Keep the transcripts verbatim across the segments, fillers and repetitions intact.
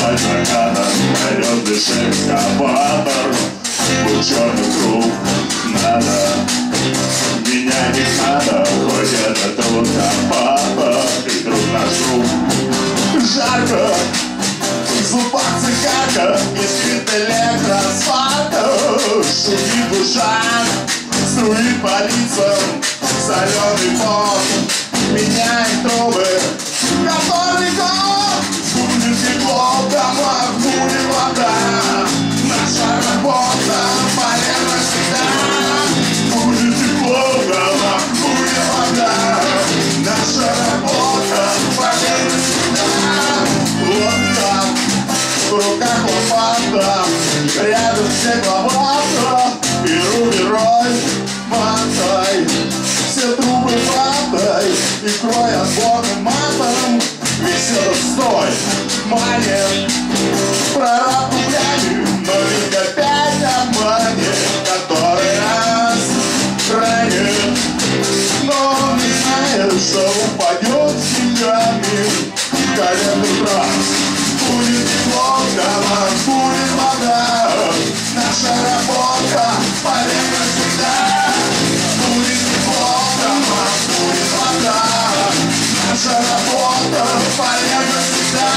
Вдоль заката пройдет лишь экскаватор. У черных круг надо, меня не надо, хоть это труд лопата. И друг наш друг жарко, в зубах цигарка, искрит электросварка. Шумит душа, струит по лицам соленый пот. Меняет трубы, готовый год. Будет тепло в домах, будет вода. Наша работа полезна всегда. Будет тепло в домах, будет вода. Наша работа полезна всегда. Вот так, в руках лопата, рядом стекловата. Беру герой, мотай все трубы ватой и крой отборным матом. Весел стой, манит, прораб рублями, но ведь опять обманет, который раз ранит. Но он не знает, что упадет с деньгами коленный раз. Будет тепло в домах, будет вода. Наша работа полезна всегда. Будет тепло в домах, будет вода. Наша работа полезна всегда.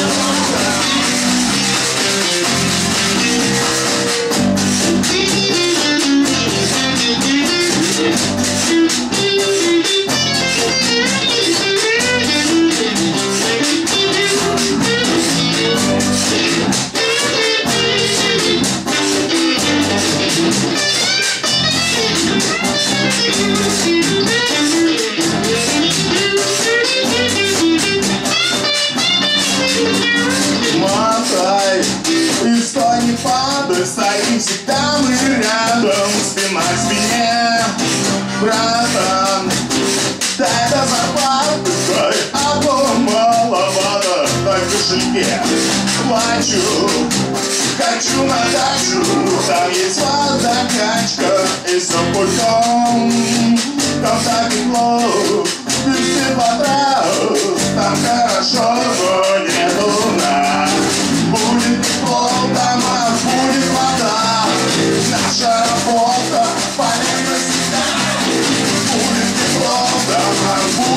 Мотай, и стой, не падай, стоим всегда мы рядом, спина к спине, братан. Дай до зарплаты, дай, а то маловато, дай в кошельке. Плачу, хочу на дачу, там есть водокачка и с пультом. Там так тепло, без теплотрасс, там хорошо, но нет луна. Будет тепло в домах, будет вода. Наша работа полезна всегда. Будет тепло в домах,